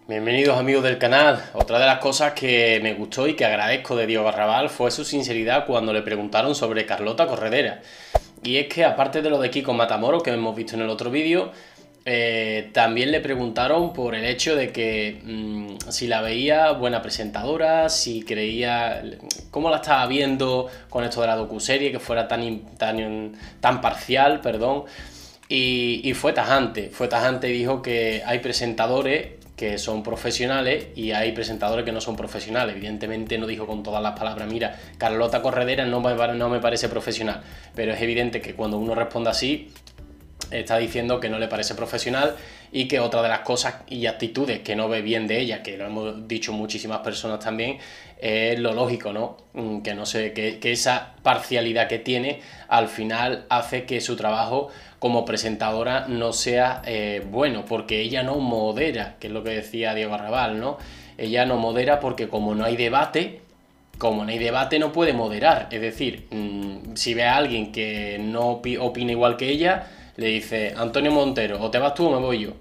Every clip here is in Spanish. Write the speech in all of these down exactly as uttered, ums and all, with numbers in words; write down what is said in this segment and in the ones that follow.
Bienvenidos amigos del canal. Otra de las cosas que me gustó y que agradezco de Diego Garrabal fue su sinceridad cuando le preguntaron sobre Carlota Corredera. Y es que aparte de lo de Kiko Matamoros que hemos visto en el otro vídeo, eh, también le preguntaron por el hecho de que mmm, si la veía buena presentadora, si creía, cómo la estaba viendo con esto de la docuserie, que fuera tan, tan, tan parcial, perdón. Y, y fue tajante, fue tajante y dijo que hay presentadores que son profesionales y hay presentadores que no son profesionales. Evidentemente no dijo con todas las palabras, mira, Carlota Corredera no me, no me parece profesional, pero es evidente que cuando uno responde así, está diciendo que no le parece profesional y que otra de las cosas y actitudes que no ve bien de ella, que lo hemos dicho muchísimas personas también, es lo lógico, ¿no? Que no sé, que, que esa parcialidad que tiene al final hace que su trabajo como presentadora no sea eh, bueno, porque ella no modera, que es lo que decía Diego Garrabal, ¿no? Ella no modera porque como no hay debate, como no hay debate no puede moderar, es decir, mmm, si ve a alguien que no opina igual que ella, le dice, Antonio Montero, o te vas tú o me voy yo.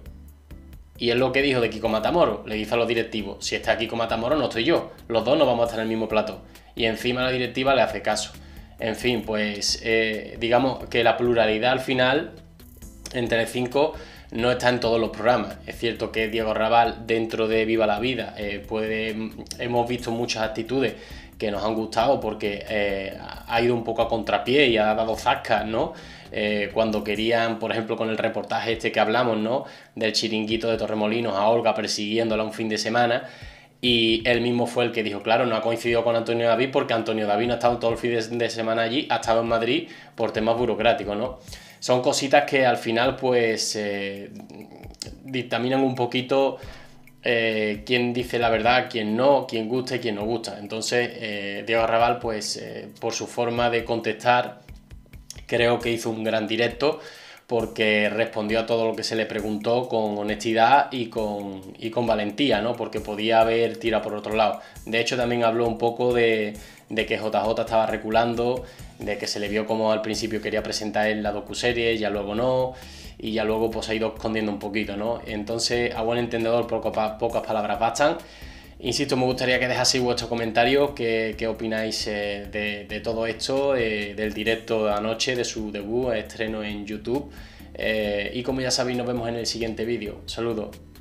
Y es lo que dijo de Kiko Matamoros, le dice a los directivos, si está Kiko Matamoros no estoy yo, los dos no vamos a estar en el mismo plató. Y encima la directiva le hace caso. En fin, pues eh, digamos que la pluralidad al final en Telecinco no está en todos los programas. Es cierto que Diego Garrabal dentro de Viva la Vida eh, puede, hemos visto muchas actitudes que nos han gustado porque eh, ha ido un poco a contrapié y ha dado zascas, ¿no? Eh, cuando querían, por ejemplo, con el reportaje este que hablamos, ¿no? Del chiringuito de Torremolinos a Olga persiguiéndola un fin de semana. Y él mismo fue el que dijo, claro, no ha coincidido con Antonio David porque Antonio David no ha estado todo el fin de semana allí, ha estado en Madrid por temas burocráticos, ¿no? Son cositas que al final pues eh, dictaminan un poquito eh, quién dice la verdad, quién no, quién gusta y quién no gusta. Entonces eh, Diego Garrabal pues eh, por su forma de contestar creo que hizo un gran directo porque respondió a todo lo que se le preguntó con honestidad y con, y con valentía, ¿no? Porque podía haber tirado por otro lado. De hecho también habló un poco de, de que J J estaba reculando, de que se le vio como al principio quería presentar en la docuserie, ya luego no, y ya luego pues ha ido escondiendo un poquito, ¿no? Entonces, a buen entendedor, poco, pocas palabras bastan. Insisto, me gustaría que dejaseis vuestros comentarios, qué, qué opináis eh, de, de todo esto, eh, del directo de anoche, de su debut, estreno en YouTube. Eh, y como ya sabéis, nos vemos en el siguiente vídeo. Saludos.